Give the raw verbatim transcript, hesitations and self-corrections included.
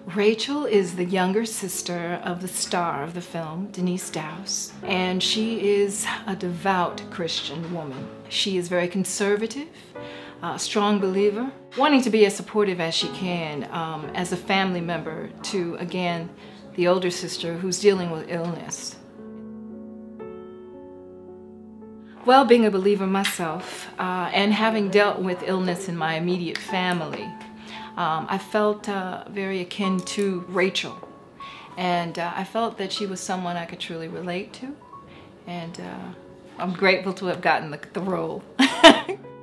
Rachel is the younger sister of the star of the film, Denise Dowse, and she is a devout Christian woman. She is very conservative, a strong believer, wanting to be as supportive as she can um, as a family member to, again, the older sister who's dealing with illness. Well, being a believer myself uh, and having dealt with illness in my immediate family, Um, I felt uh, very akin to Rachel, and uh, I felt that she was someone I could truly relate to, and uh, I'm grateful to have gotten the, the role.